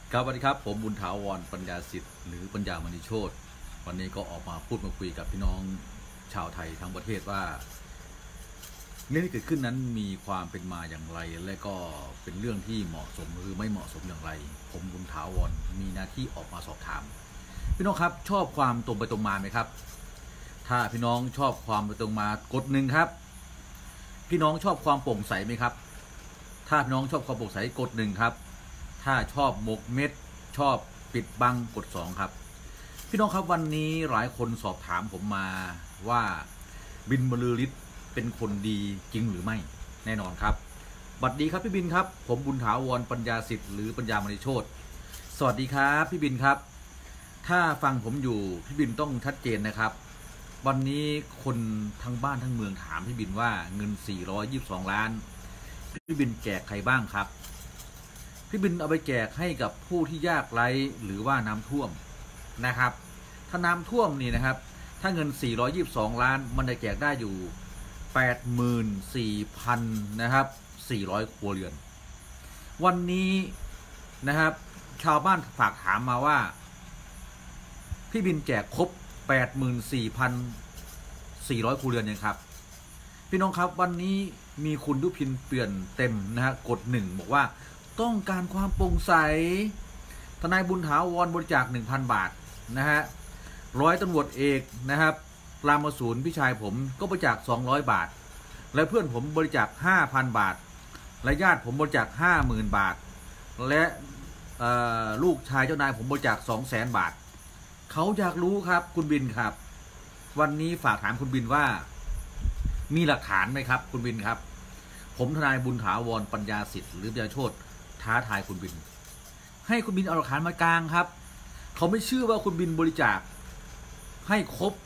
ครับสวัสดีครับผมบุญถาวรปัญญาสิทธิ์หรือปัญญามณีโชติวันนี้ก็ออกมาพูดมาคุยกับพี่น้องชาวไทยทั้งประเทศว่าเรื่องที่เกิดขึ้นนั้นมีความเป็นมาอย่างไรและก็เป็นเรื่องที่เหมาะสมหรือไม่เหมาะสมอย่างไรผมบุญถาวรมีหน้าที่ออกมาสอบถามพี่น้องครับชอบความตรงไปตรงมาไหมครับถ้าพี่น้องชอบความตรงไปตรงมากดหนึ่งครับพี่น้องชอบความโปร่งใสไหมครับถ้าพี่น้องชอบความโปร่งใสกดหนึ่งครับถ้าชอบหมกเม็ดชอบปิดบังกด2ครับพี่น้องครับวันนี้หลายคนสอบถามผมมาว่าบินบรรลือฤทธิ์เป็นคนดีจริงหรือไม่แน่นอนครับบัดดีครับพี่บินครับผมบุญถาวรปัญญาสิทธิ์หรือปัญญามณีโชติสวัสดีครับพี่บินครับถ้าฟังผมอยู่พี่บินต้องชัดเจนนะครับวันนี้คนทั้งบ้านทั้งเมืองถามพี่บินว่าเงิน422 ล้านพี่บินแจกใครบ้างครับพี่บินเอาไปแจกให้กับผู้ที่ยากไร้หรือว่าน้ำท่วมนะครับถ้าน้ำท่วมนี่นะครับถ้าเงิน422 ล้านมันจะแจกได้อยู่84,000นะครับ400ครัวเรือนวันนี้นะครับชาวบ้านฝากถามมาว่าพี่บินแจกครบ84,400ครัวเรือนยังครับพี่น้องครับวันนี้มีคุณยุพินเปลี่ยนเต็มนะฮะกด1บอกว่าต้องการความโปร่งใสทนายบุญถาวรบริจาค 1,000 บาทนะฮะร้อยตำรวจเอกนะครับรามสูรพี่ชายผมก็บริจาค200 บาทและเพื่อนผมบริจาค 5,000 บาทและญาติผมบริจาค 50,000 บาทและลูกชายเจ้านายผมบริจาค 200,000 บาทเขาอยากรู้ครับคุณบินครับวันนี้ฝากถามคุณบินว่ามีหลักฐานไหมครับคุณบินครับผมทนายบุญถาวรปัญญาสิทธิ์หรือปัญญาโชติท้าทายคุณบินให้คุณบินเอาหลักฐานมากลางครับเขาไม่เชื่อว่าคุณบินบริจาคให้ครบ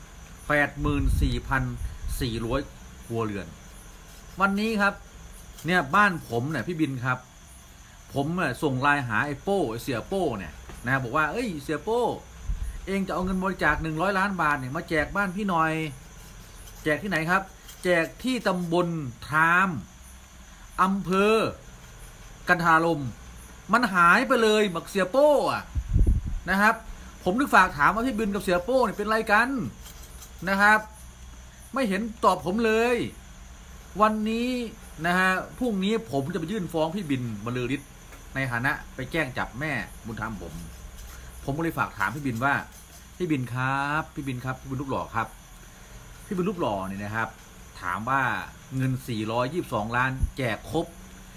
84,400ครัวเรือนวันนี้ครับเนี่ยบ้านผมเนี่ยพี่บินครับผมส่งไลน์หาไอ้โป้เสียโป้เนี่ยนะบอกว่าเอ้ยเสียโป้เองจะเอาเงินบริจาค100 ล้านบาทเนี่ยมาแจกบ้านพี่หน่อยแจกที่ไหนครับแจกที่ตำบลทามอำเภอกันทาลมมันหายไปเลยบักเสียโป้อะนะครับผมนึกฝากถามว่าพี่บินกับเสียโป้เนี่ยเป็นไรกันนะครับไม่เห็นตอบผมเลยวันนี้นะฮะพรุ่งนี้ผมจะไปยื่นฟ้องพี่บินบรรลือฤทธิ์ในฐานะไปแจ้งจับแม่บุญธรรมผมก็เลยฝากถามพี่บินว่าพี่บินครับพี่บินครับพี่บินรูปหล่อครับพี่บินรูปหล่อเนี่ยนะครับถามว่าเงิน422 ล้านแจกครบ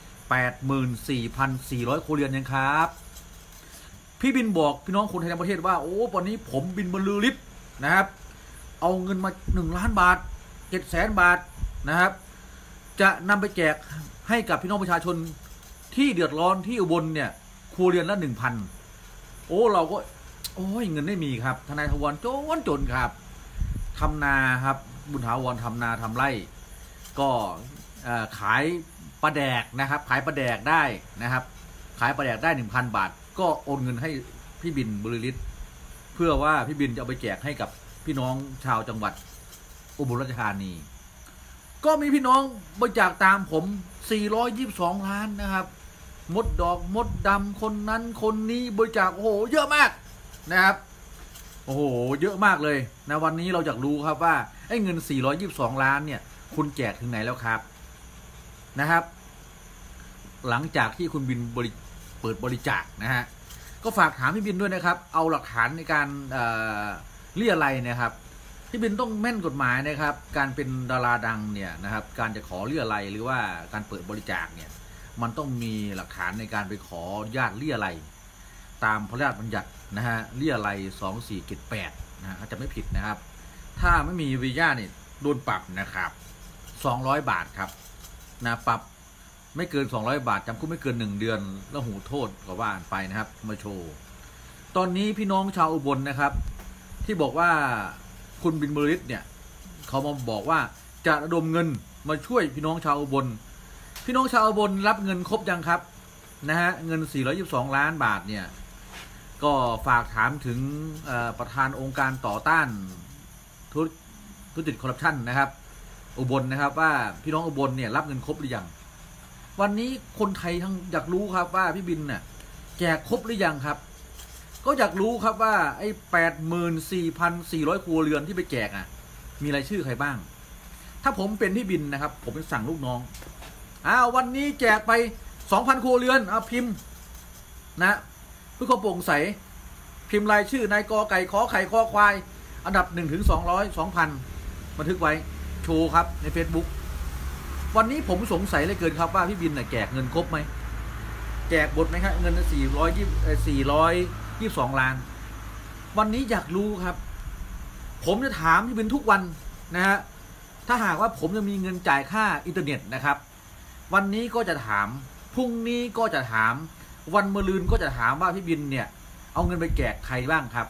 84,400ครัวเรือนยังครับพี่บินบอกพี่น้องคนไทยทั้งประเทศว่าโอ้วันนี้ผมบินบรรลือฤทธิ์นะครับเอาเงินมา1 ล้านบาท700,000 บาทนะครับจะนำไปแจกให้กับพี่น้องประชาชนที่เดือดร้อนที่อุบลเนี่ยครัวเรือนละ 1,000โอ้เราก็โอ้ยเงินไม่มีครับทนายถาวรจนครับทำนาครับบุญถาวรทำนาทำไร่ก็ขายปลาแดกนะครับขายปลาแดกได้นะครับขายปลาแดกได้ 1,000 บาทก็โอนเงินให้พี่บินบรรลือฤทธิ์เพื่อว่าพี่บินจะเอาไปแจกให้กับพี่น้องชาวจังหวัดอุบลราชธานีก็มีพี่น้องบริจาคตามผม422 ล้านนะครับมดดอกมดดำคนนั้นคนนี้บริจาคโอ้โหเยอะมากนะครับโอ้โหเยอะมากเลยนะวันนี้เราอยากรู้ครับว่าไอ้เงิน422 ล้านเนี่ยคุณแจกถึงไหนแล้วครับนะครับหลังจากที่คุณบินเปิดบริจาคนะฮะก็ฝากถามพี่บินด้วยนะครับเอาหลักฐานในการเรียอะไรนะครับพี่บินต้องแม่นกฎหมายนะครับการเป็นดาราดังเนี่ยนะครับการจะขอเรียอะไรหรือว่าการเปิดบริจาคเนี่ยมันต้องมีหลักฐานในการไปขอญาติเรียอะไรตามพระราชบัญญัตินะฮะเรียอะไร2478นะฮะจะไม่ผิดนะครับถ้าไม่มีวีซ่าเนี่ยโดนปรับนะครับ200 บาทครับนะปรับไม่เกิน200 บาทจำคุกไม่เกิน1 เดือนแล้วหูโทษก็ว่าไปนะครับมาโชว์ตอนนี้พี่น้องชาวอุบลนะครับที่บอกว่าคุณบินบรรลือฤทธิ์เนี่ยเขามาบอกว่าจะระดมเงินมาช่วยพี่น้องชาวอุบลพี่น้องชาวอุบลรับเงินครบยังครับนะฮะเงิน422 ล้านบาทเนี่ยก็ฝากถามถึงประธานองค์การต่อต้านทุจริตคอร์รัปชันนะครับอุบลนะครับว่าพี่น้องอุบลเนี่ยรับเงินครบหรือยังวันนี้คนไทยทั้งอยากรู้ครับว่าพี่บินเนี่ยแจกครบหรือยังครับก็อยากรู้ครับว่าไอ้ 84,400 ครัวเรือนที่ไปแจกมีรายชื่อใครบ้างถ้าผมเป็นพี่บินนะครับผมจะสั่งลูกน้องวันนี้แจกไป 2,000 ครัวเรือนพิมพ์นะเพื่อความโปร่งใสพิมพ์รายชื่อนายกอไก่ขอไข่คอควายอันดับ1 ถึง 200 2,000บันทึกไว้โชว์ครับใน Facebook วันนี้ผมสงสัยเลยเกินครับว่าพี่บินแจกเงินครบไหมแจกบทไหมครับเงิน422 ล้านวันนี้อยากรู้ครับผมจะถามพี่บินทุกวันนะฮะถ้าหากว่าผมจะมีเงินจ่ายค่าอินเทอร์เน็ตนะครับวันนี้ก็จะถามพรุ่งนี้ก็จะถามวันมะรืนก็จะถามว่าพี่บินเนี่ยเอาเงินไปแจกใครบ้างครับ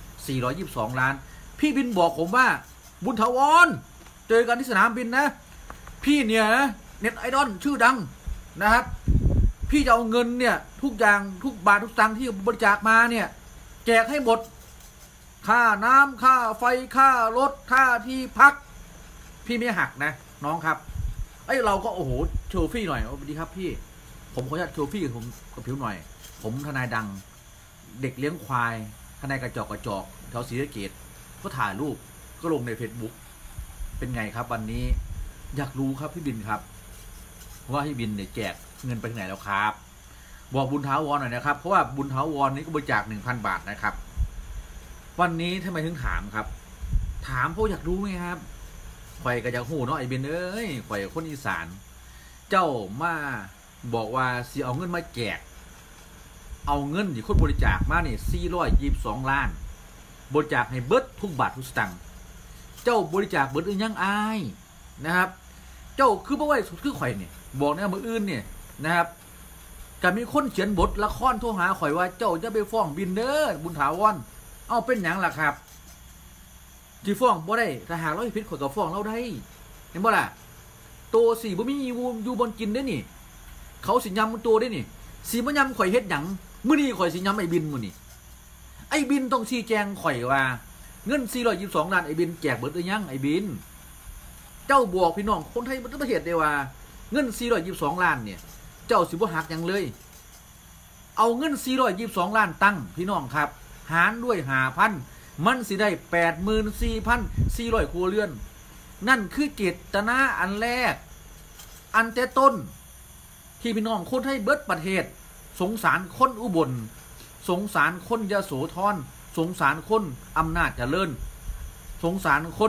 422 ล้านพี่บินบอกผมว่าบุญถาวรเจอกันที่สนามบินนะพี่เนี่ยเน็ตไอดอลชื่อดังนะครับพี่จะเอาเงินเนี่ยทุกอย่างทุกบาททุกสตางค์ที่บริจาคมาเนี่ยแจกให้หมดค่าน้ำค่าไฟค่ารถค่าที่พักพี่ไม่หักนะน้องครับเราก็โอ้โหโชว์ฟี่หน่อยสวัสดีครับพี่ผมขออนุญาตโชว์ฟี่ผมกับผิวหน่อยผมทนายดังเด็กเลี้ยงควายทนายกระจอกแถวศรีสะเกษก็ถ่ายรูปก็ลงใน Facebook เป็นไงครับวันนี้อยากรู้ครับพี่บินครับว่าพี่บินเนี่ยแจกเงินไปที่ไหนแล้วครับบอกบุญถาวรหน่อยนะครับเพราะว่าบุญถาวรนี้ก็บริจาค 1,000 บาทนะครับวันนี้ทำไมถึงถามครับถามเพราะอยากรู้ไงครับข่อยก็อยากหูเนาะไอ้บินข่อยคนอีสานเจ้ามาบอกว่าสิเอาเงินมาแจกเอาเงินที่คนบริจาคมาเนี่ย422 ล้านบริจาคให้เบิดทุกบาททุกสตางค์เจ้าบริจาคเบิดยังอายนะครับเจ้าคือบ่ไว้คือข่อยเนี่ยบอกนะมืออื่นเนี่ยนะครับก็มีคนเขียนบทละครโทรหาข่อยว่าเจ้าจะไปฟ้องบินเด้อบุญถาวรเอาเป็นหยังล่ะครับที่ฟ้องบ่ได้ถ้าหากเราผิดข่อยก็ฟ้องเราได้เห็นบ่ล่ะตัวสีบ่มีอยู่บนกินได้นี่เขาสิยำตัวได้นี่สีบ่ยำข่อยเฮ็ดหยังมื้อนี้ข่อยสิยำไอ้บินมื้อนี้ไอ้บินต้องชี้แจงข่อยว่าเงิน422 ล้านไอ้บินแจกเบิดหรือยังไอ้บินเจ้าบอกพี่น้องคนไทยทั้งประเทศได้ว่าเงิน422 ล้านเนี่ยเจ้าสิบ่หักหยังเลยเอาเงิน422 ล้านตั้งพี่น้องครับหารด้วย 5,000 มันสิได้ 84,400 ครัวเรือนนั่นคือเจตนาอันแรกอันแต่ต้นที่พี่น้องคนไทยเบิดประเทศสงสารคนอุบลสงสารคนยโสธรสงสารคนอำนาจเจริญสงสารคน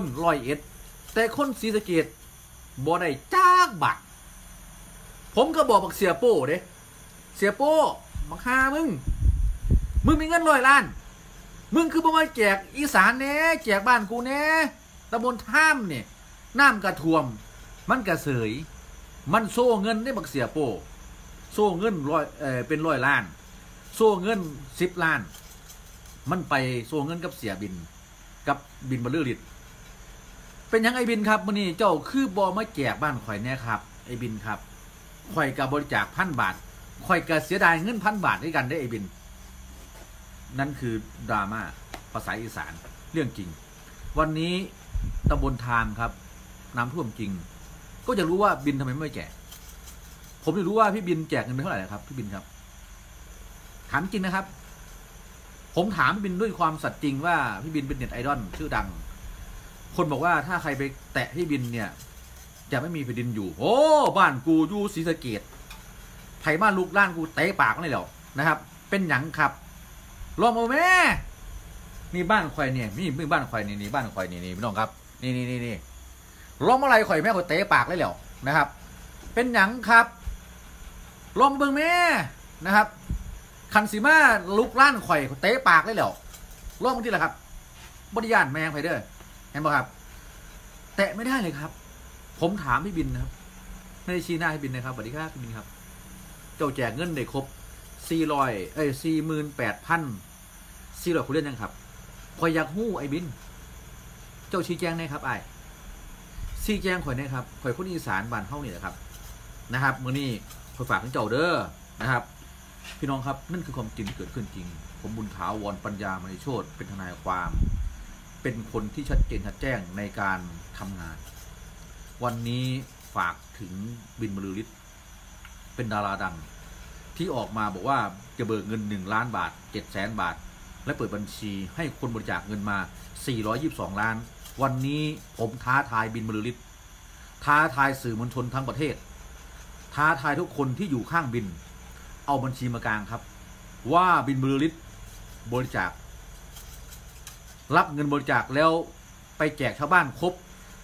101แต่คนศรีสะเกษบ่ได้จ้ากบาทผมก็บอกเสียโป้เด้เสียโป้บักฮามึงมีเงิน100 ล้านมึงคือบ่มาแจกอีสานแน่แจกบ้านกูแน่ตำบลท่ามเนี่ยน้ำกระท่วมมันกระเสยมันโซ่เงินได้บักเสียโป้โซ่เงินเป็น100 ล้านโซ่เงิน10 ล้านมันไปโซ่เงินกับเสียบินกับบินบรรลือฤทธิ์เป็นยังไงบินครับมื้อนี้เจ้าคือบอมาแจกบ้านข่อยแน่ครับไอ้บินครับข่อยกับบริจาค1,000 บาทข่อยกับเสียดายเงิน1,000 บาทด้วยกันได้ไอ้บินนั่นคือดราม่าภาษาอีสานเรื่องจริงวันนี้ตำบลทานครับน้ำท่วมจริงก็จะรู้ว่าบินทำไมไม่แจกผมจะรู้ว่าพี่บินแจกเงินไปเท่าไหร่ครับพี่บินครับถามจริงนะครับผมถามพี่บินด้วยความสัตย์จริงว่าพี่บินเป็นเน็ตไอดอลชื่อดังคนบอกว่าถ้าใครไปแตะพี่บินเนี่ยจะไม่มีแผ่นดินอยู่โอ้บ้านกูอยู่ศรีสะเกษไผ่บ้านลูกล้านกูเตะปากนี่แหละนะครับเป็นหยังครับลองมาแม่นี่บ้านข่อยเนี่ยนี่บ้านข่อยนี่บ้านข่อยนี่พี่น้องครับนี่ลองมาอะไรข่อยแม่ข่อยเตะปากเลยแล้วนะครับเป็นหยังครับลองเบิ่งแม่นะครับคันสีมาลูกล้านข่อยเตะปากเลยแล้วลองมาที่ละครับบริยานแมงไฟเด้อเห็นป่ะครับแตะไม่ได้เลยครับผมถามพี่บินนะครับไม่ได้ชี้หน้าให้บินนะครับสวัสดีครับพี่บินครับเจ้าแจกเงินได้ครบ48,400 คนเล่นยังครับข่อยอยากหู้ไอ้บินเจ้าชี้แจงได้ครับไอ้ชี้แจงข่อยได้ครับข่อยคนอีสานบ้านเฮานี่แหละครับนะครับมื้อนี้ข่อยฝากถึงเจ้าเด้อนะครับพี่น้องครับนั่นคือความจริงที่เกิดขึ้นจริงผมบุญถาวรปัญญามณีโชติเป็นทนายความเป็นคนที่ชัดเจนชัดแจ้งในการทำงานวันนี้ฝากถึงบินบรรลือฤทธิ์เป็นดาราดังที่ออกมาบอกว่าจะเบิกเงิน1 ล้านบาท700,000 บาทและเปิดบัญชีให้คนบริจาคเงินมา422 ล้านวันนี้ผมท้าทายบินบรรลือฤทธิ์ท้าทายสื่อมวลชนทั้งประเทศท้าทายทุกคนที่อยู่ข้างบินเอาบัญชีมากลางครับว่าบินบรรลือฤทธิ์บริจาครับเงินบริจาคแล้วไปแจกชาวบ้านครบ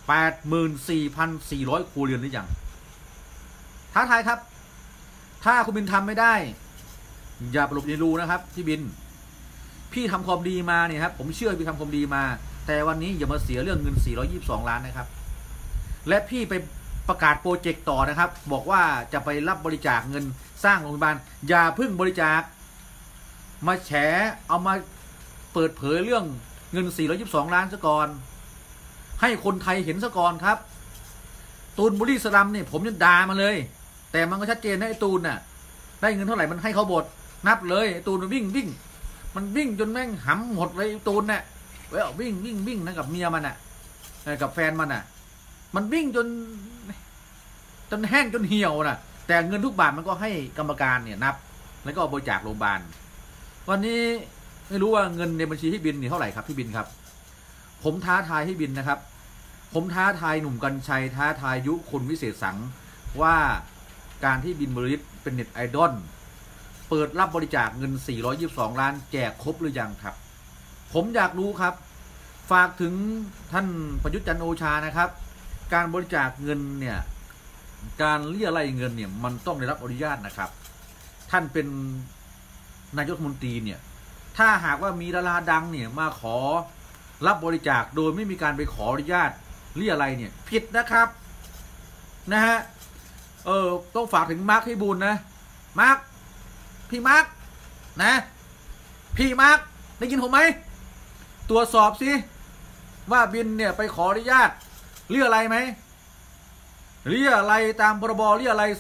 84,400 ครัวเรือนหรือยังท้าทายครับถ้าคุณบินทำไม่ได้อย่าปลุกในรูนะครับพี่บินพี่ทำความดีมาเนี่ยครับผมเชื่อพี่ทำความดีมาแต่วันนี้อย่ามาเสียเรื่องเงิน422 ล้านนะครับและพี่ไปประกาศโปรเจกต์ต่อนะครับบอกว่าจะไปรับบริจาคเงินสร้างโรงพยาบาลอย่าเพิ่งบริจาคมาแฉเอามาเปิดเผยเรื่องเงิน422 ล้านซะก่อนให้คนไทยเห็นซะก่อนครับตูนบุรีสลัมเนี่ยผมยังด่ามาเลยแต่มันก็ชัดเจนนะไอ้ตูนน่ะได้เงินเท่าไหร่มันให้เขาบดนับเลยไอ้ตูนมันวิ่งมันวิ่งจนแม่งหำหมดเลยไอ้ตูนเนี่ยวิ่งนะกับเมียมันน่ะกับแฟนมันน่ะมันวิ่งจนแห้งจนเหี่ยวน่ะแต่เงินทุกบาทมันก็ให้กรรมการเนี่ยนับแล้วก็บริจาคโรงพยาบาลวันนี้ไม่รู้ว่าเงินในบัญชีพี่บินนี่เท่าไหร่ครับพี่บินครับผมท้าทายพี่บินนะครับผมท้าทายหนุ่มกัญชัยท้าทายยุคนวิเศษสังว่าการที่บินบรรลือฤทธิ์เป็นเน็ตไอดอลเปิดรับบริจาคเงิน422 ล้านแจกครบหรือยังครับผมอยากรู้ครับฝากถึงท่านประยุทธ์จันทร์โอชานะครับการบริจาคเงินเนี่ยการเรียรัยเงินเนี่ยมันต้องได้รับอนุญาตนะครับท่านเป็นนายกรัฐมนตรีเนี่ยถ้าหากว่ามีดาราดังเนี่ยมาขอรับบริจาคโดยไม่มีการไปขออนุญาตเรียรัยเนี่ยผิดนะครับนะฮะต้องฝากถึงมาร์คให้บุญนะมาร์คพี่มาร์คนะพี่มาร์คได้ยินผมไหมตรวจสอบสิว่าบินเนี่ยไปขออนุญาตเรียรัยไหมเรียรัยตามพรบเรียรัย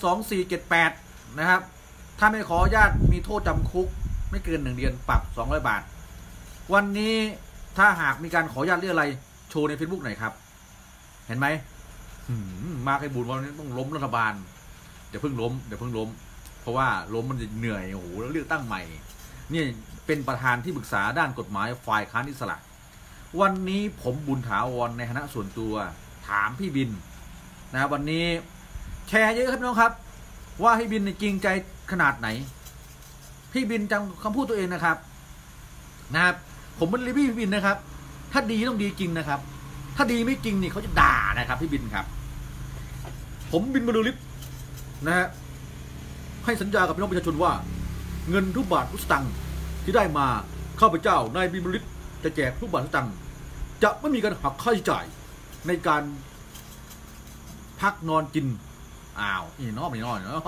2478นะครับถ้าไม่ขออนุญาตมีโทษจำคุกไม่เกิน1 เดือนปรับ200 บาทวันนี้ถ้าหากมีการขออนุญาตเรียรัยโชว์ใน Facebook หน่อยครับเห็นไหมมาร์คให้บุญวันนี้ต้องล้มรัฐบาลเดี๋ยวเพิ่งล้มเพราะว่าล้มมันจะเหนื่อยโอ้โหแล้วเลือกตั้งใหม่นี่เป็นประธานที่ปรึกษาด้านกฎหมายฝ่ายค้านอิสระวันนี้ผมบุญถาวรในฐานะส่วนตัวถามพี่บินนะวันนี้แชร์เยอะครับน้องครับว่าพี่บินจริงใจขนาดไหนพี่บินจำคำพูดตัวเองนะครับผมเป็นรีวิวพี่บินนะครับถ้าดีต้องดีจริงนะครับถ้าดีไม่จริงนี่เขาจะด่านะครับพี่บินครับผมบินบรรลือฤทธิ์นะฮะให้สัญญากับพี่น้องประชาชนว่าเงินทุกบาททุกสตางค์ที่ได้มาข้าพเจ้านายบินบรรลือฤทธิ์จะแจกทุกบาททุกสตางค์จะไม่มีการหักค่าใช้จ่ายในการพักนอนกินนี่นอนไม่นอนนะ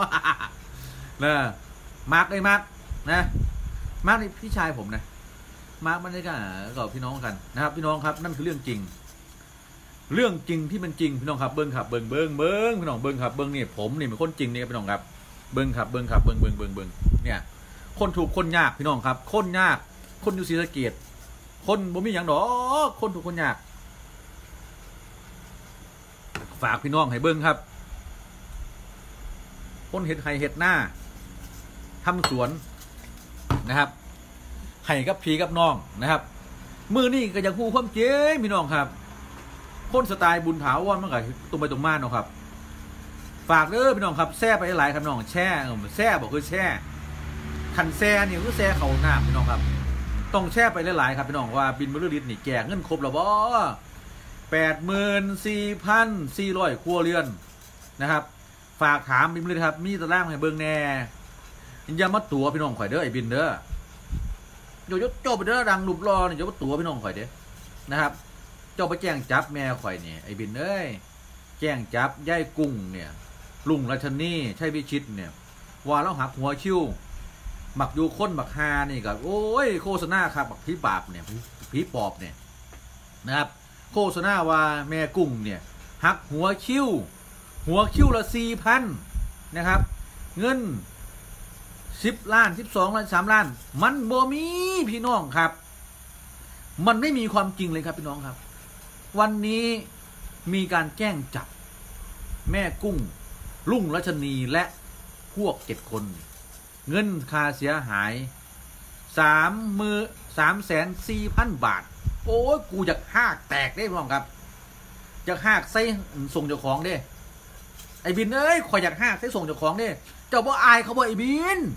มาร์กมาร์กนะมาร์กนี่พี่ชายผมนะมาร์กมันได้กันกับพี่น้องกันนะครับพี่น้องครับนั่นคือเรื่องจริงที่มันจริงพี่น้องครับเบิ้งครับเบิ้งพี่น้องเบิ้งครับเบิ้งนี่ผมนี่เป็นคนจริงนี่ครับพี่น้องครับเบิ้งครับเบิ้งเนี่ยคนถูกคนยากพี่น้องครับคนยากคนอยู่ศรีสะเกษคนบ่มีอย่างดอกคนถูกคนยากฝากพี่น้องให้เบิ้งครับคนเห็ดไห่เห็ดหน้าทำสวนนะครับไห่กับพีกับน้องนะครับมือนี่ก็อยากพูดความเจ๊พี่น้องครับคนสไตล์บุญถาวรมันก็ตรงไปตรงมาเนาะครับฝากเด้อพี่น้องครับแซ่ไปหลายครับน้องแช่บอกคือแช่คันแซ่เนี่ยคือแซ่เขาหน้าพี่น้องครับต้องแช่ไปหลายๆครับพี่น้องว่าบินบรรลือฤทธิ์นี่แจกเงินครบแล้วบ่84,400 ครัวเรือนนะครับฝากถามบินบรรลือฤทธิ์ครับมีตารางให้เบิ่งแน่อย่ามาตั๋วพี่น้องข่อยเด้อไอ้บินเด้อโยโจ้ไปเด้อดังรูปรอเนี่ยอย่ามาตั๋วพี่น้องข่อยเด้อนะครับเจ้าไปแจ้งจับแม่ข่อยเนี่ยไอ้บินเอ้ยแจ้งจับย่ายกุ้งเนี่ยลุงราชนีใช่พิชิตเนี่ยว่าแล้วหักหัวคิ้วหมักยูค้นหมักฮานี่กับโอ้ยโฆษณาครับหมักผีปอบเนี่ยผีปอบเนี่ยนะครับโฆษณาว่าแม่กุ้งเนี่ยหักหัวคิ้วละ 4,000 นะครับเงิน10 ล้าน12 ล้าน3 ล้านมันบ่มีพี่น้องครับมันไม่มีความจริงเลยครับพี่น้องครับวันนี้มีการแจ้งจับแม่กุ้งลุงรัชนีและพวก7 คนเงินค่าเสียหาย3,400,000 บาทโอ้ยกูอยากหักแตกได้พี่น้องครับอยากหักใส่ส่งเจ้าของเด้ไอ้บินเอ้ยขออยากหักใส่ส่งเจ้าของเด้เจ้าบ่อายเขาบ่ไอ้บิน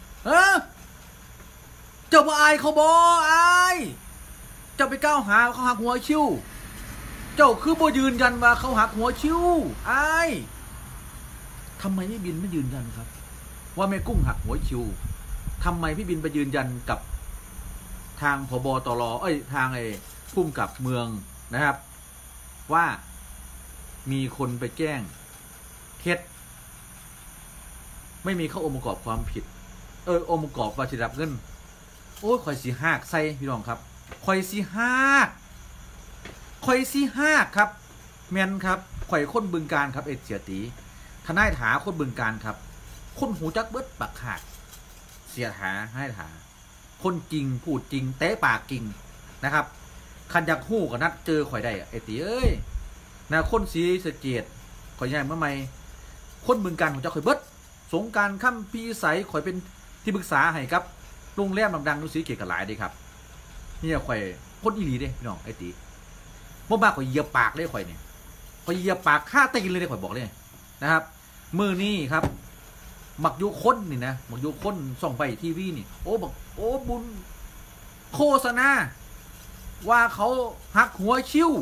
เจ้าบ่อายเขาบ่อายเจ้าไปก้าวหาเขาหักหัวคิ้วเจ้าคือบ่ยืนยันว่าเขาหักหัวคิ้วอายทำไมพี่บินไม่ยืนยันครับว่าแม่กุ้งหักหัวคิ้วทำไมพี่บินไปยืนยันกับทางผบ.ตร.ทางผู้กำกับเมืองนะครับว่ามีคนไปแจ้งเท็จไม่มีเข้าองค์ประกอบความผิดองค์ประกอบว่าจะรับเงินโอ้ยข่อยสีหักใส่พี่น้องครับข่อยสีหักครับแมนครับข่อยคนบึงการครับเสียตีทนายถาคนบึงการครับคนหูจักเบิดปากขาดเสียถาให้ถาคนจริงพูดจริงเตะปากจริงนะครับคันอยากหู้กับนัดเจอข่อยได้ตีเอ้ยนะคนสีสะเกดข่อยใหญ่เมื่อไม่คนบึงการของเจ้าข่อยเบิดสงการค่ำพีใสข่อยเป็นที่ปรึกษาให้ครับโรงแรมดังๆดูสีเกตกับหลายดีครับนี่ข่อยคนอีหลีเด้พี่น้องตีเมื่อมาข่อยเหยียบปากเลยข่อยเนี่ยข่อยเหยียบปากฆ่าตีนเลยข่อยบอกเลยนะครับมือนี่ครับหมักยุคนนี่นะหมักยุคนส่องไปทีวีนี่โอ้บอกโอ้บุญโฆษณาว่าเขาหักหัวคิ้ว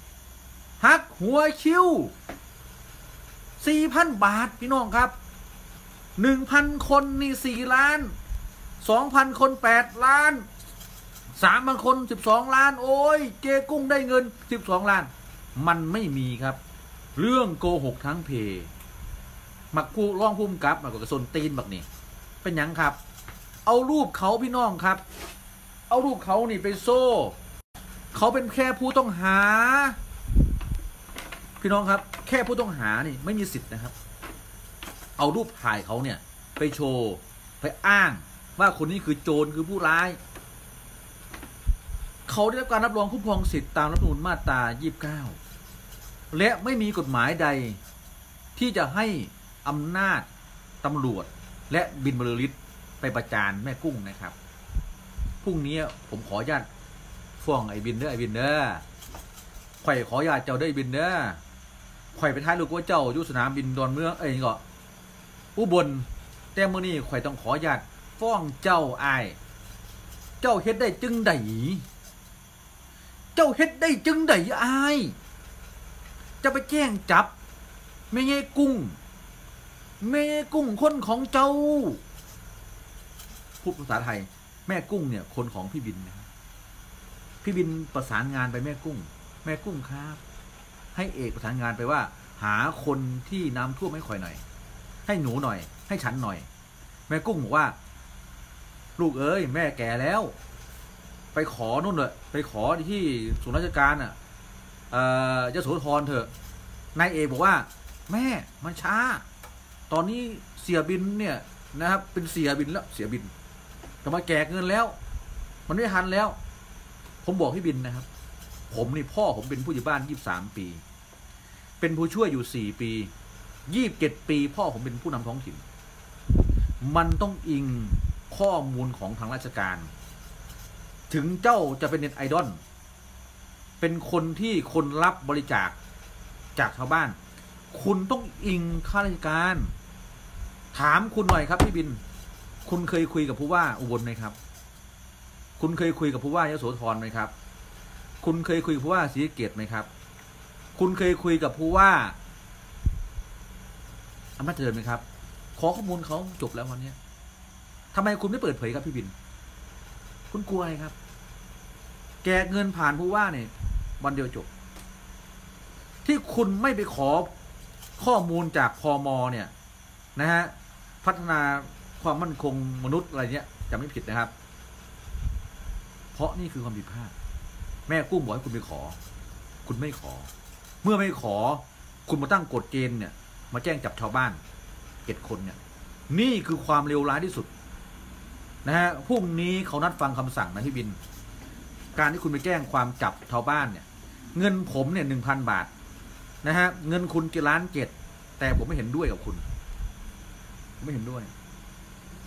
4,000 บาทพี่น้องครับ 1,000 คนนี่4 ล้าน 2,000 คน8 ล้าน 3,000 คน12 ล้านโอ้ยเจกุ้งได้เงิน12 ล้านมันไม่มีครับเรื่องโกหกทั้งเพหมักผู้ร่องพุ่มกับหมักกระสนตีนแบบนี้เป็นยังครับเอารูปเขาพี่น้องครับเอารูปเขานี่ไปโซ่เขาเป็นแค่ผู้ต้องหาพี่น้องครับแค่ผู้ต้องหานี่ไม่มีสิทธิ์นะครับเอารูปถ่ายเขาเนี่ยไปโชว์ไปอ้างว่าคนนี้คือโจรคือผู้ร้ายเขาได้รับการรับรองคุ้มครองสิทธิ์ตามรัฐธรรมนูญมาตรา29และไม่มีกฎหมายใดที่จะให้อำนาจตำรวจและบินบรรลือฤทธิ์ไปประจานแม่กุ้งนะครับพรุ่งนี้ผมขออนุญาตฟ้องไอ้บินเด้อข่อยขออนุญาตเจ้าได้บินเด้อข่อยไปท้ายลูกว่าเจ้าอยู่สนามบินดอนเมืองก็อุบลแต่เมื่อนี้ข่อยต้องขออนุญาตฟ้องเจ้าอ้ายเจ้าเฮ็ดได้จึงใดอ้ายจะไปแจ้งจับแม่เงยกุ้งคนของเจ้าพูดภาษาไทยแม่กุ้งเนี่ยคนของพี่บินนะครับพี่บินประสานงานไปแม่กุ้งครับให้เอกประสานงานไปว่าหาคนที่น้ำท่วมให้ข่อยหน่อยให้หนูหน่อยให้ฉันหน่อยแม่กุ้งบอกว่าลูกเอ้ยแม่แก่แล้วไปขอนู่นเลยไปขอที่ศูนย์ราชการยโสธรเถอะนายเอกบอกว่าแม่มันช้าตอนนี้เสียบินเนี่ยนะครับเป็นเสียบินแล้วเสียบินจะมาแจกเงินแล้วมันไม่ทันแล้วผมบอกพี่บินนะครับผมนี่พ่อผมเป็นผู้ใหญ่บ้าน23 ปีเป็นผู้ช่วยอยู่4 ปี27 ปีพ่อผมเป็นผู้นำท้องถิ่นมันต้องอิงข้อมูลของทางราชการถึงเจ้าจะเป็นเน็ตไอดอลเป็นคนที่คนรับบริจาคจากชาวบ้านคุณต้องอิงข้าราชการถามคุณหน่อยครับพี่บินคุณเคยคุยกับผู้ว่าอุบลไหมครับคุณเคยคุยกับผู้ว่ายโสธรไหมครับคุณเคยคุยกับผู้ว่าศรีสะเกษไหมครับคุณเคยคุยกับผู้ว่าอำนาจเจริญไหมครับขอข้อมูลเขาจบแล้ววันนี้ทำไมคุณไม่เปิดเผยครับพี่บินคุณกลัวอะไรครับแจกเงินผ่านผู้ว่าเนี่ยวันเดียวจบที่คุณไม่ไปขอข้อมูลจากพม.เนี่ยนะฮะพัฒนาความมั่นคงมนุษย์อะไรเนี้ยจะไม่ผิดนะครับเพราะนี่คือความผิดพลาดแม่กุ้งบอกให้คุณไปขอคุณไม่ขอเมื่อไม่ขอคุณมาตั้งกฎเกณฑ์เนี่ยมาแจ้งจับชาวบ้าน7 คนเนี่ยนี่คือความเลวร้ายที่สุดนะฮะพรุ่งนี้เขานัดฟังคำสั่งนะพี่บินการที่คุณไปแจ้งความจับชาวบ้านเนี่ยเงินผมเนี่ย1,000 บาทนะฮะเงินคุณ1.7 ล้านแต่ผมไม่เห็นด้วยกับคุณไม่เห็นด้วย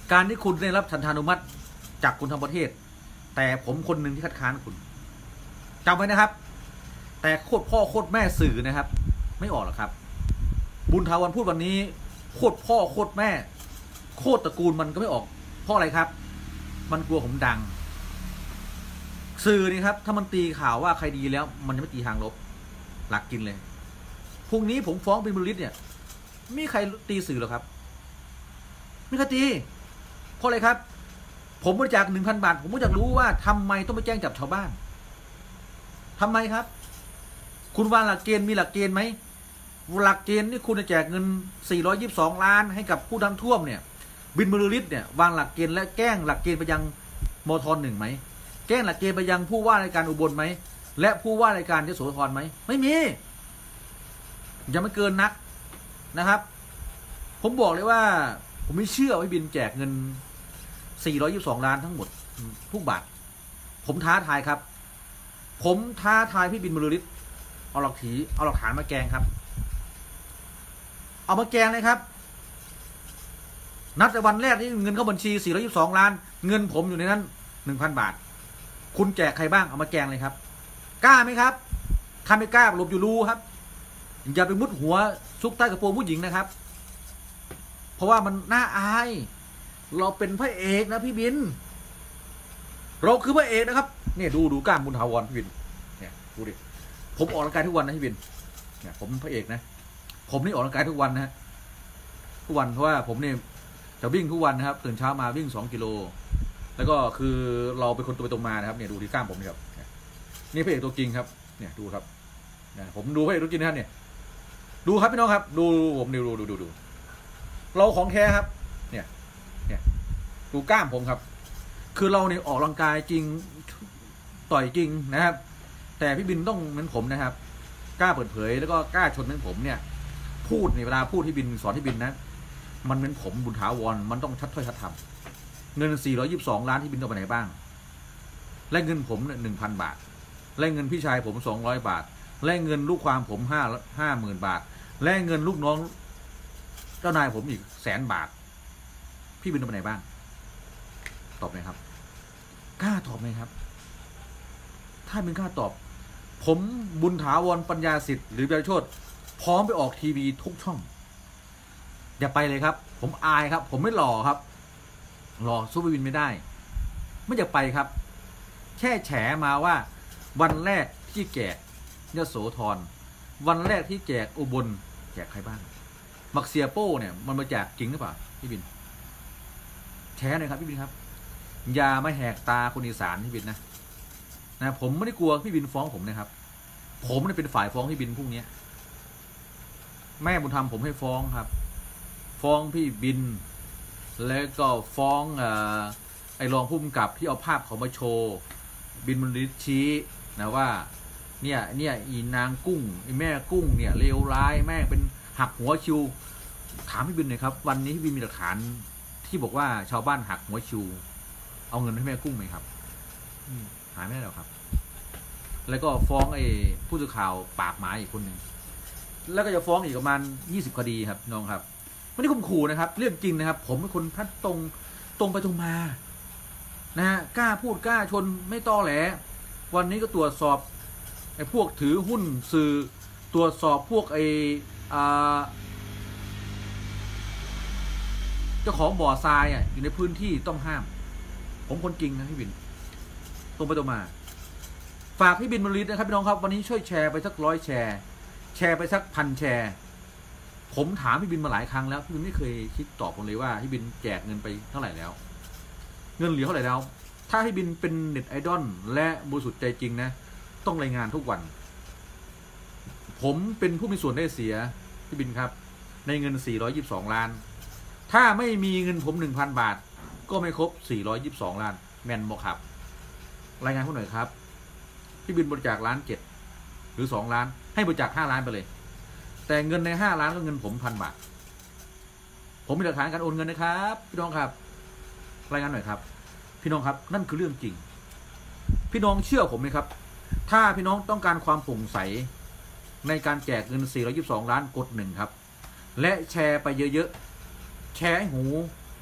การที่คุณได้รับฉันทานุมัติจากคนทั้งประเทศแต่ผมคนหนึ่งที่คัดค้านคุณจำไว้นะครับ แต่โคตรพ่อโคตรแม่สื่อนะครับไม่ออกหรอกครับ บุญถาวรพูดวันนี้โคตรพ่อโคตรแม่โคตรตระกูลมันก็ไม่ออกเพราะอะไรครับมันกลัวผมดังสื่อนี่ครับถ้ามันตีข่าวว่าใครดีแล้วมันจะไม่ตีทางลบหลักกินเลยพรุ่งนี้ผมฟ้องบินบรรลือฤทธิ์เนี่ยมีใครตีสื่อหรอครับไม่ใครตีเพราะอะไรครับผมบริจาค 1,000 บาทผมก็อยากรู้ว่าทำไมต้องไปแจ้งจับชาวบ้านทำไมครับคุณวางหลักเกณฑ์มีหลักเกณฑ์ไหมหลักเกณฑ์นี่คุณจะแจกเงิน422 ล้านให้กับผู้น้ำท่วมเนี่ยบินบรรลือฤทธิ์เนี่ยวางหลักเกณฑ์และแจ้งหลักเกณฑ์ไปยังมท.1ไหมแจ้งหลักเกณฑ์ไปยังผู้ว่าราชการอุบลไหมและผู้ว่าราชการยโสธรไหมไม่มียังไม่เกินนักนะครับผมบอกเลยว่าผมไม่เชื่อว่าบินแจกเงิน422 ล้านทั้งหมดทุกบาทผมท้าทายครับผมท้าทายพี่บินบรรลือฤทธิ์เอาหลักฐานมาแกงครับเอามาแกงเลยครับนัดแต่วันแรกที่เงินเข้าบัญชี422 ล้านเงินผมอยู่ในนั้น 1,000 บาทคุณแจกใครบ้างเอามาแกงเลยครับกล้าไหมครับถ้าไม่กล้าหลบอยู่รูครับอย่าไปมุดหัวซุกใต้กระโปรงผู้หญิงนะครับเพราะว่ามันน่าอายเราเป็นพระเอกนะพี่บินเราคือพระเอกนะครับเนี่ยดูกล้ามบุญถาวรพี่บินเนี่ยดูดิผมออกกำลังกายทุกวันนะพี่บินเนี่ยผมพระเอกนะผมนี่ออกกำลังกายทุกวันนะฮะทุกวันเพราะว่าผมเนี่ยจะวิ่งทุกวันนะครับตื่นเช้ามาวิ่ง2 กิโลแล้วก็คือเราเป็นคนตรงมานะครับเนี่ยดูที่กล้ามผมนี่ครับนี่พระเอกตัวจริงครับเนี่ยดูครับผมดูพระเอกตัวจริงนะครับเนี่ยดูครับพี่น้องครับดูผมดูเราของแท้ครับเนี่ยดูกล้ามผมครับคือเราเนี่ยออกกำลังกายจริงต่อยจริงนะครับแต่พี่บินต้องเหมือนผมนะครับกล้าเปิดเผยแล้วก็กล้าชนเหมือนผมเนี่ยพูดในเวลาพูดที่บินสอนที่บินนะมันเป็นผมบุญถาวรมันต้องชัดถ้อยชัดทำเงิน422 ล้านที่บินเอาไปไหนบ้างและเงินผม 1,000 บาทและเงินพี่ชายผม200 บาทและเงินลูกความผม50,000 บาทและเงินลูกน้องเจ้านายผมอีก100,000 บาทพี่บินเอาไปไหนบ้างตอบไหมครับกล้าตอบไหมครับถ้าเป็นกล้าตอบผมบุญถาวรปัญญาสิทธิ์หรือประโชติพร้อมไปออกทีวีทุกช่องอย่าไปเลยครับผมอายครับผมไม่หล่อครับหล่อสู้บินไม่ได้ไม่อยากไปครับแค่แฉมาว่าวันแรกที่แจกยโสธรวันแรกที่แจกอุบลแจกใครบ้างมักเซียโป้เนี่ยมันมาแจกจริงหรือเปล่าพี่บินแฉหน่อยครับพี่บินครับอย่ามาแหกตาคนอีสานพี่บินนะผมไม่ได้กลัวพี่บินฟ้องผมนะครับผมเนี่ยเป็นฝ่ายฟ้องพี่บินพรุ่งนี้แม่บุญธรรมผมให้ฟ้องครับฟ้องพี่บินแล้วก็ฟ้องไอ้รองผู้กำกับที่เอาภาพเขามาโชว์บินบรรลือฤทธิ์ชี้นะว่าเนี่ยอีนางกุ้งไอ้แม่กุ้งเนี่ยเลวร้ายแม่เป็นหักหัวคิวถามพี่บินหน่อยครับวันนี้พี่บินมีหลักฐานที่บอกว่าชาวบ้านหักหัวคิวเอาเงินให้แม่กุ้งไหมครับหาไม่ได้หรอกครับแล้วก็ฟ้องไอ้ผู้สื่อข่าวปากหมาอีกคนหนึ่งแล้วก็จะฟ้องอีกประมาณ20 คดีครับน้องครับไม่ได้ข่มขู่นะครับเรื่องจริงนะครับผมเป็นคนพัดตรงไปตรงมานะฮะกล้าพูดกล้าชนไม่ตอแหลวันนี้ก็ตรวจสอบไอ้พวกถือหุ้นสื่อตรวจสอบพวกไอ้เจ้าของบ่อทรายอยู่ในพื้นที่ต้องห้ามผมคนจริงนะพี่บินตรงไปตรงมาฝากพี่บินบรรลือฤทธิ์นะครับพี่น้องครับวันนี้ช่วยแชร์ไปสัก100 แชร์ไปสัก1,000 แชร์ผมถามพี่บินมาหลายครั้งแล้วพี่บินไม่เคยคิดตอบผมเลยว่าพี่บินแจกเงินไปเท่าไหร่แล้วเงินเหลือเท่าไหร่แล้วถ้าพี่บินเป็นเน็ตไอดอลและบริสุทธิ์ใจจริงนะต้องรายงานทุกวันผมเป็นผู้มีส่วนได้เสียพี่บินครับในเงิน422 ล้านถ้าไม่มีเงินผม 1,000 บาทก็ไม่ครบ422 ล้านแมนบอกครับรายงานผู้หน่อยครับพี่บินบริจาค1.7 ล้านหรือ2 ล้านให้บริจาค5 ล้านไปเลยแต่เงินใน5 ล้านก็เงินผม1,000 บาทผมมีหลักฐานการโอนเงินนะครับพี่น้องครับรายงานหน่อยครับพี่น้องครับนั่นคือเรื่องจริงพี่น้องเชื่อผมไหมครับถ้าพี่น้องต้องการความโปร่งใสในการแจกเงิน422 ล้านกด1ครับและแชร์ไปเยอะๆแชร์ให้หู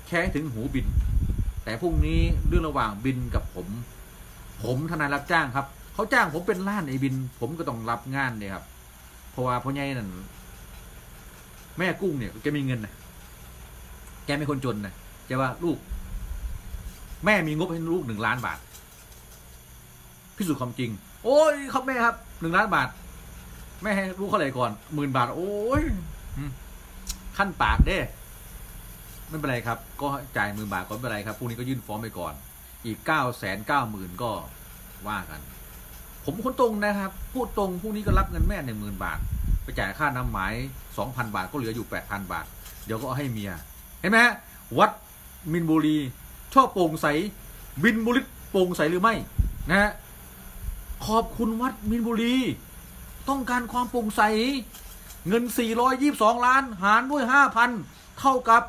แค่ถึงหูบินแต่พรุ่งนี้เรื่องระหว่างบินกับผมทนายรับจ้างครับเขาจ้างผมเป็นล้านไอ้บินผมก็ต้องรับงานเนี่ยครับเพราะว่าพ่อใหญ่นั่นแม่กุ้งเนี่ยแกมีเงินนะแกไม่คนจนนะแกว่าลูกแม่มีงบให้ลูก1 ล้านบาทพิสูจน์ความจริงโอ้ยครับแม่ครับ1 ล้านบาทแม่ให้ลูกเท่าไหร่ก่อน10,000 บาทโอ้ยขั้นปากเด้ไม่เป็นไรครับก็จ่าย10,000 บาทก็ไม่เป็นไรครับพรุ่งนี้ก็ยื่นฟ้องไปก่อนอีก990,000ก็ว่ากันผมคนตรงนะครับพูดตรงพรุ่งนี้ก็รับเงินแม่10,000 บาทไปจ่ายค่าน้ำหมาย 2,000 บาทก็เหลืออยู่ 8,000 บาทเดี๋ยวก็เอาให้เมียเห็นไหมวัดมินบุรีชอบโปร่งใสบินบุรีโปร่งใสหรือไม่นะฮะขอบคุณวัดมินบุรีต้องการความโปร่งใสเงิน422 ล้านหารด้วย 5,000 เท่ากับ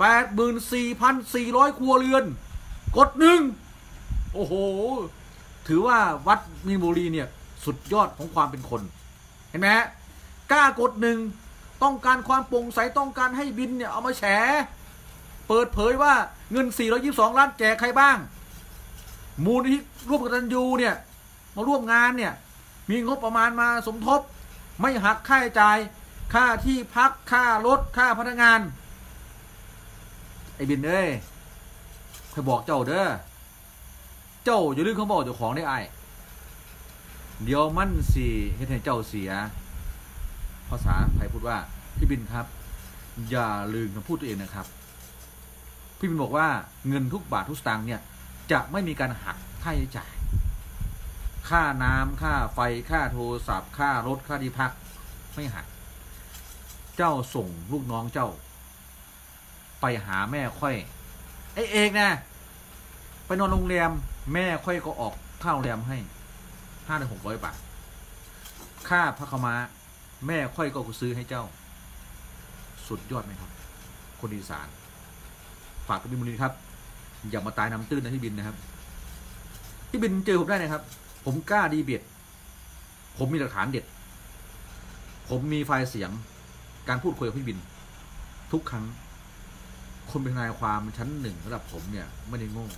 84,400 ครัวเรือนกด1โอ้โหถือว่าวัดมินบุรีเนี่ยสุดยอดของความเป็นคนเห็นไหมฮะกล้ากด1ต้องการความโปร่งใสต้องการให้บินเนี่ยเอามาแฉเปิดเผยว่าเงิน422 ล้านแจกใครบ้างมูลนิธิร่วมกตัญญูเนี่ยมาร่วมงานเนี่ยมีงบประมาณมาสมทบไม่หักค่าใช้จ่ายค่าที่พักค่ารถค่าพนักงานไอ้บินเอ้ยเคยบอกเจ้าเด้อเจ้าอย่าลืมเขาบอกเจ้าของได้ไอ้เดี๋ยวมันสิให้เจ้าเสียภาษาไทยพูดว่าพี่บินครับอย่าลืมคำพูดตัวเองนะครับพี่บินบอกว่าเงินทุกบาททุกสตางค์เนี่ยจะไม่มีการหักค่าใช้จ่ายค่าน้ำค่าไฟค่าโทรศัพท์ค่ารถค่าที่พักไม่หักเจ้าส่งลูกน้องเจ้าไปหาแม่ค่อยไอ้เอกนะไปนอนโรงแรมแม่ค่อยก็ออกค่าโรงแรมให้500-600 บาทค่าพระขม้าแม่ค่อยก็ซื้อให้เจ้าสุดยอดไหมครับคนอีสานฝากกับบินบุรีครับอย่ามาตายน้ำตื้นนะพี่บินนะครับพี่บินเจอผมได้นะครับผมกล้าดีเบียดผมมีหลักฐานเด็ดผมมีไฟล์เสียงการพูดคุยกับพี่บินทุกครั้งคนเป็นทนายความชั้น1ระดับผมเนี่ยไม่ได้โง่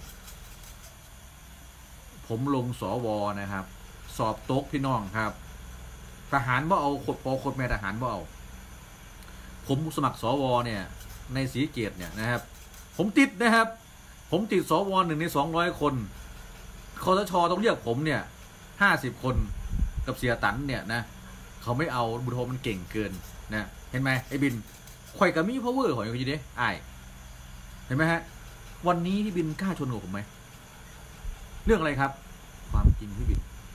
ผมลงสวนะครับสอบโต๊ะพี่น้องครับทหารบ่เอาขดปอขดแม่ทหารบ่เอาผมสมัครสวเนี่ยในศรีเกียรติเนี่ยนะครับผมติดนะครับผมติดสว1 ใน 200 คนคสช.ต้องเรียกผมเนี่ย50 คนกับเสียตันเนี่ยนะเขาไม่เอาบุญโฮมันเก่งเกินนะเห็นไหมไอ้บินข่อยกับมีพาวเวอร์ข่อยอยู่ดิไอ้เห็นไหมฮะวันนี้พี่บินกล้าชนกับผมไหมเรื่องอะไรครับความจริงพี่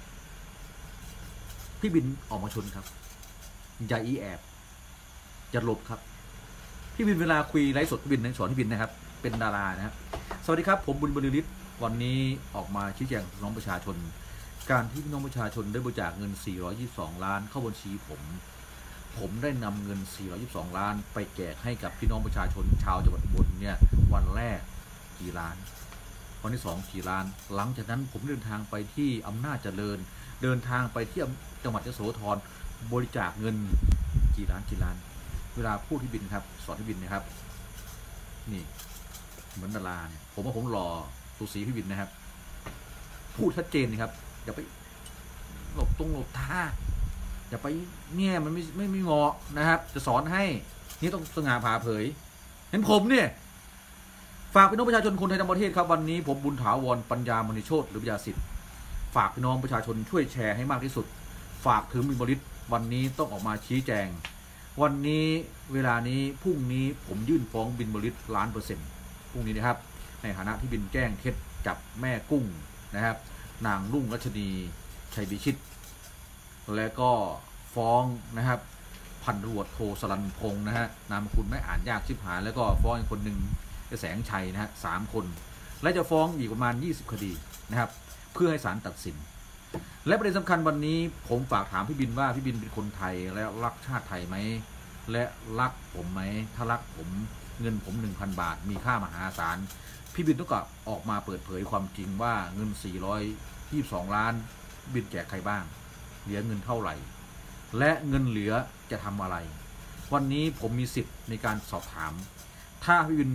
บินออกมาชนครับอย่าอีแอบอย่าหลบครับพี่บินเวลาคุยไลฟ์สดพี่บินสอนพี่บินนะครับเป็นดารานะครับสวัสดีครับผมบุญบรรลือฤทธิ์วันนี้ออกมาชี้แจงน้องประชาชนการที่พี่น้องประชาชนได้บริจาคเงิน422 ล้านเข้าบัญชีผมได้นำเงิน422 ล้านไปแจกให้กับพี่น้องประชาชนชาวจังหวัดอุบลเนี่ยวันแรกกี่ล้านวันที่2กี่ล้านหลังจากนั้นผมเดินทางไปที่อำนาจเจริญเดินทางไปที่จังหวัดยโสธรบริจาคเงินกี่ล้านเวลาพูดที่บินครับสอนที่บินนะครับนี่เหมือนดาราเนี่ยผมว่าผมรอตัวสีพี่บินนะครับพูดชัดเจนนะครับอย่าไปหลบท่าอย่าไปเนี่ยมันไม่งอนะครับจะสอนให้นี่ต้องสง่าผ่าเผยเห็นผมเนี่ยฝากพี่น้องประชาชนคนไทยทั้งประเทศครับวันนี้ผมบุญถาวรปัญญามณีโชติหรือปัญญาสิทธิ์ฝากพี่น้องประชาชนช่วยแชร์ให้มากที่สุดฝากถึงบินบริษวันนี้ต้องออกมาชี้แจงวันนี้เวลานี้พรุ่งนี้ผมยื่นฟ้องบินบริษ1,000,000%พรุ่งนี้นะครับในฐานะที่บินแจ้งเท็จจับแม่กุ้งนะครับนางรุ่งรัชนีชัยบิชิตและก็ฟ้องนะครับพันตำรวจโทสรัญพงศ์นะฮะนามคุณไม่อ่านยากชิบหายแล้วก็ฟ้องอีกคนหนึ่งแสงชัยนะฮะ3 คนและจะฟ้องอีกประมาณ20 คดีนะครับเพื่อให้ศาลตัดสินและประเด็นสำคัญวันนี้ผมฝากถามพี่บินว่าพี่บินเป็นคนไทยและรักชาติไทยไหมและรักผมไหมถ้ารักผมเงินผม 1,000 บาทมีค่ามหาศาลพี่บินต้องก็ออกมาเปิดเผยความจริงว่าเงิน422 ล้านบินแจกใครบ้างเหลือเงินเท่าไหร่และเงินเหลือจะทำอะไรวันนี้ผมมีสิทธิ์ในการสอบถามถ้าพี่บิน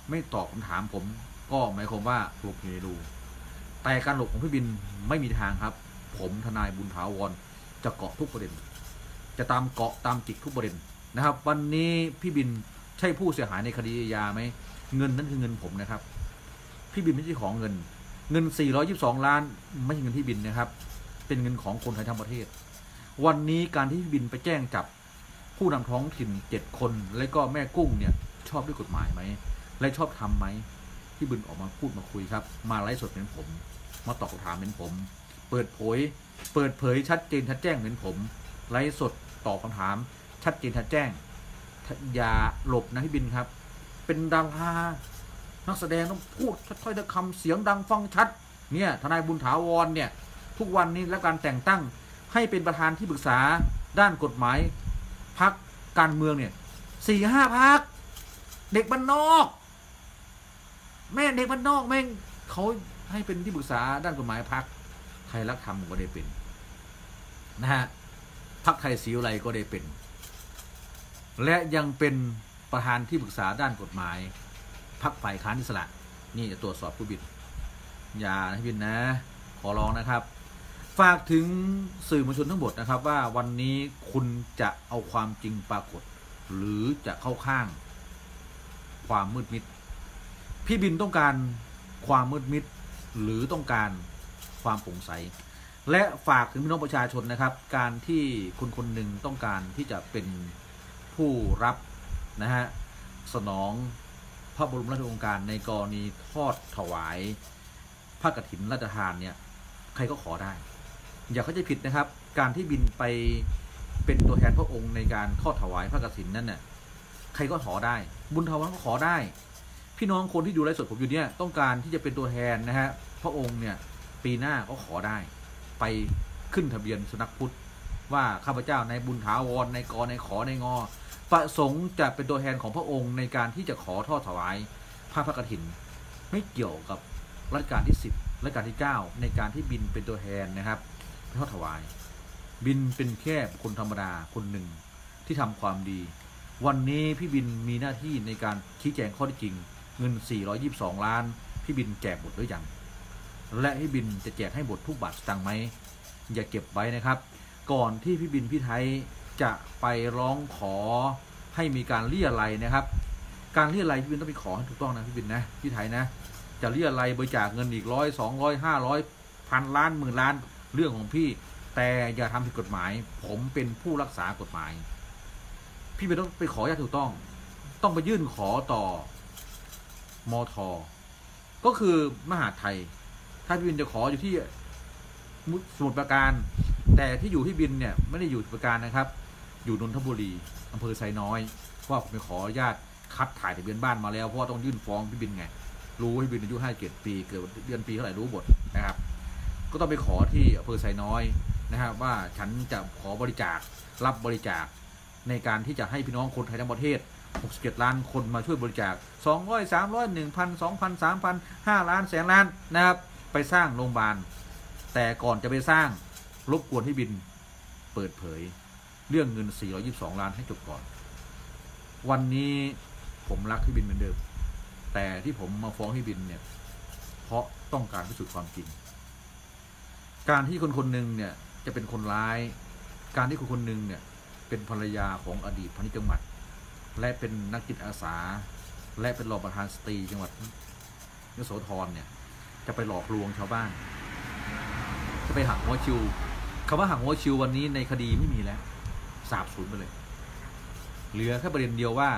ไม่ตอบคำถามผมก็หมายความว่าหลบหนีดูแต่การหลบของพี่บินไม่มีทางครับผมทนายบุญถาวรจะเกาะทุกประเด็นจะตามเกาะตามจิกทุกประเด็นนะครับวันนี้พี่บินใช่ผู้เสียหายในคดีอาญาไหมเงินนั้นคือเงินผมนะครับพี่บินไม่ใช่ของเงิน422 ล้านไม่ใช่เงินพี่บินนะครับเป็นเงินของคนไทยทั้งประเทศวันนี้การที่พี่บินไปแจ้งจับผู้นำท้องถิ่น7 คนและก็แม่กุ้งเนี่ยชอบด้วยกฎหมายไหมและชอบทำไหมพี่บินออกมาพูดมาคุยครับมาไลฟ์สดเป็นผมมาตอบคำถามเป็นผมเปิดเผยชัดเจนชัดแจ้งเป็นผมไลฟ์สดตอบคำถามชัดเจนชัดแจ้งอย่าหลบนะพี่บินครับเป็นดารานักแสดงต้องพูดถ้อยคำเสียงดังฟังชัดเนี่ยทนายบุญถาวรเนี่ยทุกวันนี้และการแต่งตั้งให้เป็นประธานที่ปรึกษาด้านกฎหมายพรรคการเมืองเนี่ย4-5 พรรคเด็กบ้านนอกแม่เด็กบ้านนอกแม่งเขาให้เป็นที่ปรึกษาด้านกฎหมายพรรคไทยรักธรรมก็ได้เป็นนะฮะพรรคไทยศรีวิไลก็ได้เป็นและยังเป็นประธานที่ปรึกษาด้านกฎหมายพรรคฝ่ายค้านอิสระนี่จะตรวจสอบผู้บิดอย่านะพี่บินนะขอร้องนะครับฝากถึงสื่อมวลชนทั้งหมดนะครับว่าวันนี้คุณจะเอาความจริงปรากฏหรือจะเข้าข้างความมืดมิดพี่บินต้องการความมืดมิดหรือต้องการความโปร่งใสและฝากถึงพี่น้องประชาชนนะครับการที่คนหนึ่งต้องการที่จะเป็นผู้รับนะฮะสนองพระบรมราชโองการในกรณีทอดถวายพระกฐินราชทานเนี่ยใครก็ขอได้อย่าเข้าใจผิดนะครับการที่บินไปเป็นตัวแทนพระองค์ในการทอดถวายพระกฐินนั่นเนี่ยใครก็ขอได้บุญถาวรก็ขอได้พี่น้องคนที่ดูไลฟ์สดผมอยู่เนี่ยต้องการที่จะเป็นตัวแทนนะฮะพระองค์เนี่ยปีหน้าก็ขอได้ไปขึ้นทะเบียนสำนักพุทธว่าข้าพเจ้าในบุญถาวรในกในขอในงอประสงค์จะเป็นตัวแทนของพระองค์ในการที่จะขอทอดถวายพระกฐินไม่เกี่ยวกับรัชกาลที่10รัชกาลที่9ในการที่บินเป็นตัวแทนนะครับทอดถวายบินเป็นแค่คนธรรมดาคนหนึ่งที่ทำความดีวันนี้พี่บินมีหน้าที่ในการชี้แจงข้อเท็จจริงเงิน422 ล้านพี่บินแจกหมดหรือยังและพี่บินจะแจกให้หมดทุกบาทสตางค์ไหมอย่าเก็บไว้นะครับก่อนที่พี่บินพี่ไทยจะไปร้องขอให้มีการเรียรัยนะครับการเรียรัยพี่บินต้องไปขอให้ถูกต้องนะพี่บินนะพี่ไทยนะจะเรียรัยบริจาคเงินอีก100 200 500 1,000 ล้าน10,000 ล้านเรื่องของพี่แต่อย่าทำผิดกฎหมายผมเป็นผู้รักษากฎหมายพี่บินต้องไปขออย่างถูกต้องไปยื่นขอต่อมท.ก็คือมหาดไทยถ้าพี่บินจะขออยู่ที่สมุทรปราการแต่ที่อยู่ที่บินเนี่ยไม่ได้อยู่สมุทรปราการนะครับอยู่นนทบุรีอำเภอไซน้อยเพราะผมไปขออนุญาตคัดถ่ายทะเบียนบ้านมาแล้วเพราะต้องยื่นฟ้องพี่บินไงรู้พี่บินอายุ57 ปีเกิดเดือนปีเท่าไหร่รู้หมดนะครับก็ต้องไปขอที่อำเภอไซน้อยนะครับว่าฉันจะขอบริจาครับบริจาคในการที่จะให้พี่น้องคนไทยทั้งประเทศ67 ล้านคนมาช่วยบริจาค200 300 1,000 2,000 3,000 5 ล้านแสนล้านนะครับไปสร้างโรงพยาบาลแต่ก่อนจะไปสร้างรบกวนพี่บินเปิดเผยเรื่องเงิน422 ล้านให้จบก่อนวันนี้ผมรักพี่บินเหมือนเดิมแต่ที่ผมมาฟ้องพี่บินเนี่ยเพราะต้องการพิสูจน์ความจริงการที่คนหนึ่งเนี่ยจะเป็นคนร้ายการที่คนหนึ่งเนี่ยเป็นภรรยาของอดีตพาณิชย์จังหวัดและเป็นนักจิตอาสาและเป็นรองประธานสตรีจังหวัดยโสธรเนี่ยจะไปหลอกลวงชาวบ้านจะไปหักหัวคิวคำว่าหักหัวคิววันนี้ในคดีไม่มีแล้วสาบสูญไปเลยเหลือแค่ประเด็นเดียวว่า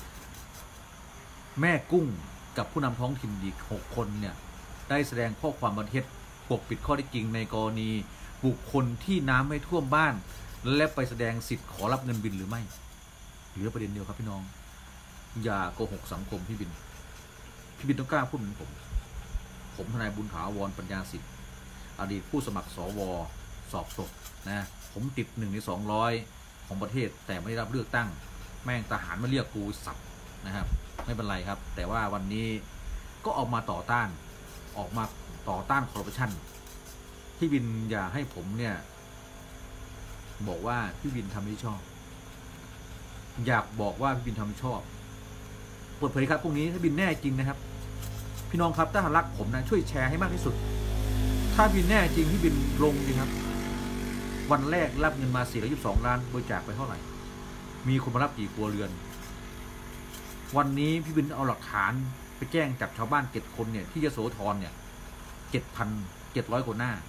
แม่กุ้งกับผู้นำท้องถิ่นอีก6 คนเนี่ยได้แสดงข้อความบันเท็จปกปิดข้อเท็จจริงในกรณีบุคคลที่น้ำไม่ท่วมบ้านและไปแสดงสิทธิ์ขอรับเงินบินหรือไม่เหลือประเด็นเดียวครับพี่น้องอย่าโกหกสังคมพี่บินต้องกล้าพูดเหมือนผมทนายบุญถาวรปัญญาสิทธิ์อดีตผู้สมัครสวสอบตกนะผมติด1 ใน 200ของประเทศแต่ไม่ได้รับเลือกตั้งแม่งทหารมาเรียกกูสับนะครับไม่เป็นไรครับแต่ว่าวันนี้ก็ออกมาต่อต้านคอร์รัปชันพี่บินอย่าให้ผมเนี่ยบอกว่าพี่บินทำไม่ชอบอยากบอกว่าพี่บินทำชอบเปิดเผยครับพรุ่งนี้ถ้าบินแน่จริงนะครับพี่น้องครับถ้ารักผมนะช่วยแชร์ให้มากที่สุดถ้าบินแน่จริงพี่บินลงจริงครับวันแรกรับเงินมา422 ล้านบริจาคไปเท่าไหร่มีคนมารับกี่ครัวเรือนวันนี้พี่บินเอาหลักฐานไปแจ้งจับชาวบ้าน7 คนเนี่ยที่ยโสธรเนี่ย7,700 กว่าหน้า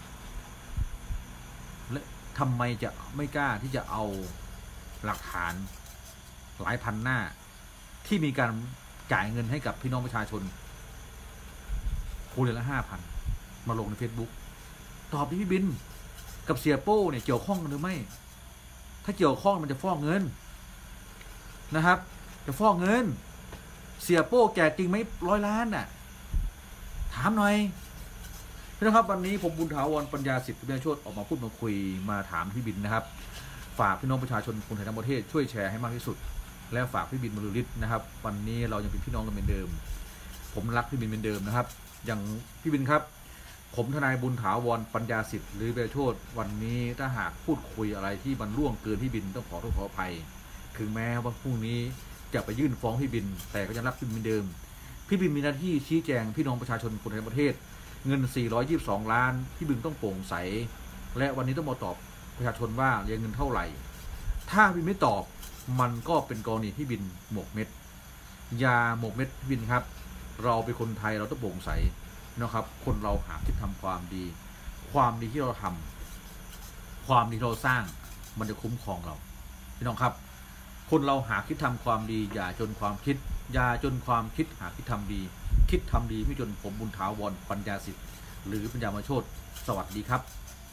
และทำไมจะไม่กล้าที่จะเอาหลักฐานหลายพันหน้าที่มีการจ่ายเงินให้กับพี่น้องประชาชนครัวเรือนละ 5,000 มาลงใน Facebook ตอบที่พี่บินกับเสียโป้เนี่ยเกี่ยวข้องกันหรือไม่ถ้าเกี่ยวข้องมันจะฟ้องเงินนะครับจะฟ้องเงินเสียโป้แจกจริงไหม100 ล้านน่ะถามหน่อยพี่น้องครับวันนี้ผมบุญถาวรปัญญาสิทธิ์พิโชติออกมาพูดมาคุยมาถามพี่บินนะครับฝากพี่น้องประชาชนคนไทยทั้งประเทศช่วยแชร์ให้มากที่สุดและฝากพี่บินบรรลือฤทธิ์นะครับวันนี้เรายังเป็นพี่น้องกันเหมือนเดิมผมรักพี่บินเหมือนเดิมนะครับอย่างพี่บินครับผมทนายบุญถาวรปัญญาสิทธิ์หรือพิโชติวันนี้ถ้าหากพูดคุยอะไรที่มันล่วงเกินพี่บินต้องขอโทษขออภัยถึงแม้ว่าพรุ่งนี้จะไปยื่นฟ้องพี่บินแต่ก็ยังรักพี่บินเหมือนเดิมพี่บินมีหน้าที่ชี้แจงพี่น้องประชาชนคนไทยทั้งประเทศเงิน422 ล้านพี่บินต้องโปร่งใสและวันนี้ต้องมาตอบประชาชนว่าเงินเท่าไหร่ถ้าบินไม่ตอบมันก็เป็นกรณีที่บินหมกเม็ดยาหมกเม็ดพี่บินครับเราเป็นคนไทยเราต้องโปร่งใสนะครับคนเราหาที่ทำความดีความดีที่เราทำความดีที่เราสร้างมันจะคุ้มครองเราพี่น้องครับคนเราหาคิดทำความดีอย่าจนความคิดอย่าจนความคิดหาคิดทำดีคิดทำดีไม่จนผมบุญถาวรปัญญาสิทธิ์หรือปัญญามาโชติสวัสดีครับ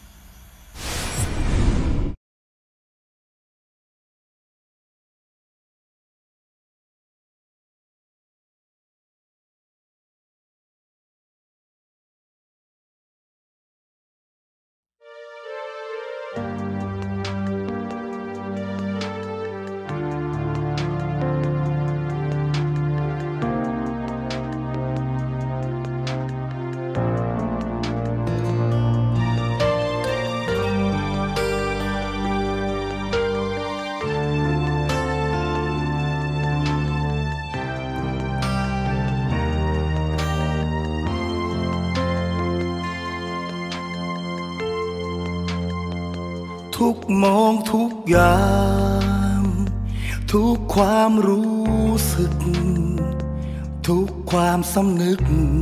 ทุกมองทุกอย่างทุกความรู้สึกทุกความสำนึก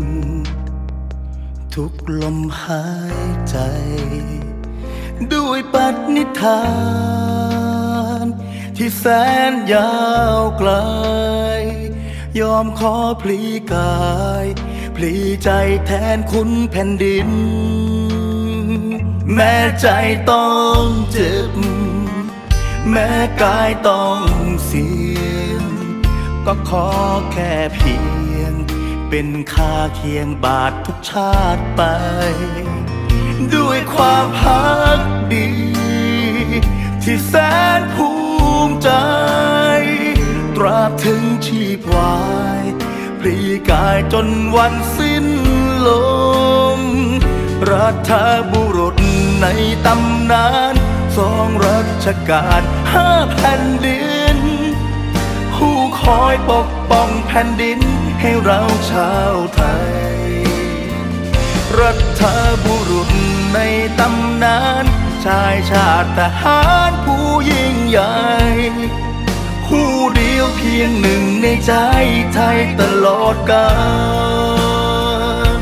ทุกลมหายใจด้วยปณิธานที่แสนยาวไกลยอมขอพลีกายพลีใจแทนคุณแผ่นดินแม้ใจต้องเจ็บแม้กายต้องเสี่ยงก็ขอแค่เพียงเป็นค่าเคียงบาททุกชาติไปด้วยความพักดีที่แสนภูมิใจตราบถึงชีพวายพลีกายจนวันสิ้นลมรัฐบุรุษในตำนาน2 รัชกาล5 แผ่นดินผู้คอยปกป้องแผ่นดินให้เราชาวไทยรัฐบุรุษในตำนานชายชาติทหารผู้ยิ่งใหญ่ผู้เดียวเพียงหนึ่งในใจไทยตลอดกาล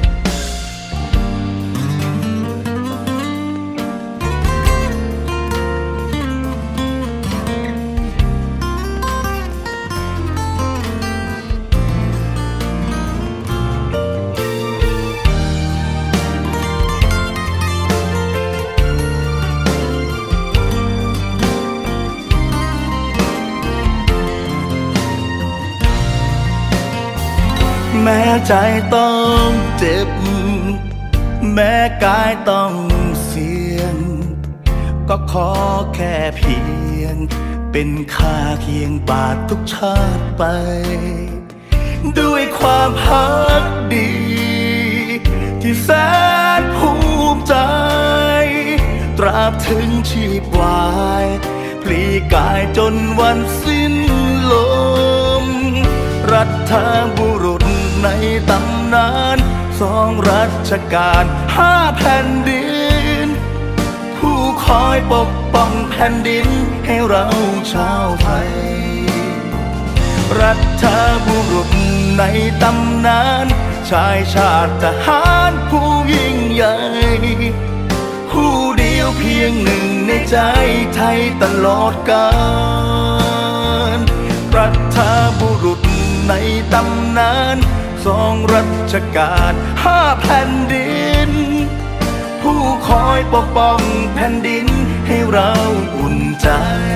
แม้ใจต้องเจ็บแม้กายต้องเสี่ยงก็ขอแค่เพียงเป็นค่าเคียงบาททุกชาติไปด้วยความพักดีที่แสนภูมิใจตราบถึงชีพวายพลีกายจนวันสิ้นลมรัรัฐบุรุษในตำนาน2 รัชกาล5 แผ่นดินผู้คอยปกป้องแผ่นดินให้เราชาวไทยรัฐบุรุษในตำนานชายชาติทหารผู้ยิ่งใหญ่ผู้เดียวเพียงหนึ่งในใจไทยตลอดกาลรัฐบุรุษในตำนาน2 รัชกาล5 แผ่นดินผู้คอยปกป้องแผ่นดินให้เราอุ่นใจ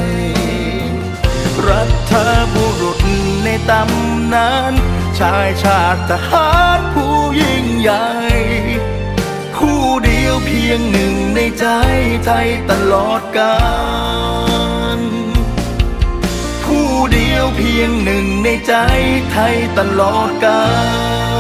รัฐบุรุษในตำนานชายชาติทหารผู้ยิ่งใหญ่ผู้เดียวเพียงหนึ่งในใจไทยตลอดกาลผู้เดียวเพียงหนึ่งในใจไทยตลอดกาล